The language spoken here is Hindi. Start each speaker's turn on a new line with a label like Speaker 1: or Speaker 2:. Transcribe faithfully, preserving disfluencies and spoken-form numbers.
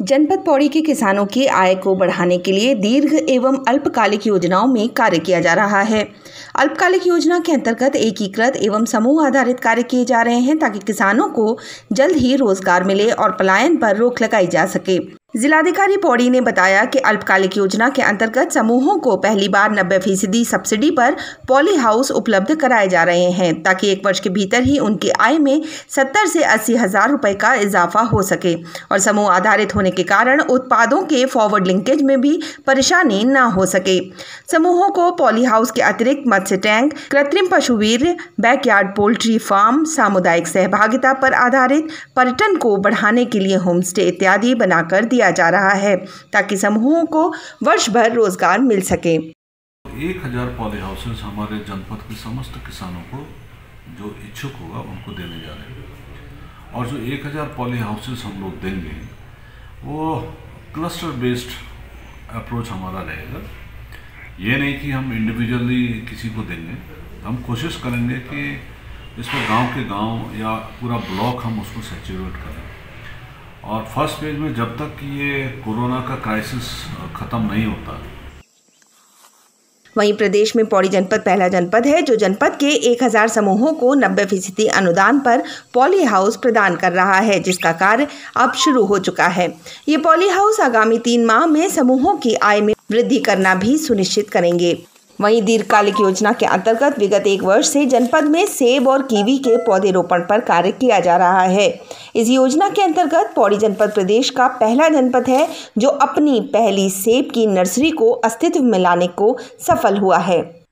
Speaker 1: जनपद पौड़ी के किसानों की आय को बढ़ाने के लिए दीर्घ एवं अल्पकालिक योजनाओं में कार्य किया जा रहा है। अल्पकालिक योजना के अंतर्गत एकीकृत एवं समूह आधारित कार्य किए जा रहे हैं ताकि किसानों को जल्द ही रोजगार मिले और पलायन पर रोक लगाई जा सके। जिलाधिकारी पौड़ी ने बताया कि अल्पकालिक योजना के अंतर्गत समूहों को पहली बार नब्बे फीसदी सब्सिडी पर पॉली हाउस उपलब्ध कराए जा रहे हैं ताकि एक वर्ष के भीतर ही उनकी आय में सत्तर से अस्सी हजार रुपए का इजाफा हो सके और समूह आधारित होने के कारण उत्पादों के फॉरवर्ड लिंकेज में भी परेशानी न हो सके। समूहों को पॉली हाउस के अतिरिक्त मत्स्य टैंक, कृत्रिम पशुवीर्य, बैकयार्ड पोल्ट्री फार्म, सामुदायिक सहभागिता पर आधारित पर्यटन को बढ़ाने के लिए होम स्टे इत्यादि बनाकर दिया जा रहा है ताकि समूहों को वर्ष भर रोजगार मिल सके।
Speaker 2: एक हजार पॉली हाउसेस हमारे जनपद के समस्त किसानों को जो इच्छुक होगा उनको देने जा रहे हैं और जो एक हजार पॉली हाउसेस हम लोग देंगे वो क्लस्टर बेस्ड अप्रोच हमारा रहेगा। ये नहीं कि हम इंडिविजुअली किसी को देंगे, हम कोशिश करेंगे कि इसमें गांव के गांव या पूरा ब्लॉक हम उसको सैचुरेट करें और फर्स्ट फेज में जब तक कि ये कोरोना का क्राइसिस खत्म नहीं होता।
Speaker 1: वहीं प्रदेश में पौड़ी जनपद पहला जनपद है जो जनपद के एक हजार समूहों को नब्बे फीसदी अनुदान पर पॉली हाउस प्रदान कर रहा है, जिसका कार्य अब शुरू हो चुका है। ये पॉली हाउस आगामी तीन माह में समूहों की आय में वृद्धि करना भी सुनिश्चित करेंगे। वहीं दीर्घकालिक योजना के अंतर्गत विगत एक वर्ष से जनपद में सेब और कीवी के पौधे रोपण पर कार्य किया जा रहा है। इस योजना के अंतर्गत पौड़ी जनपद प्रदेश का पहला जनपद है जो अपनी पहली सेब की नर्सरी को अस्तित्व में लाने को सफल हुआ है।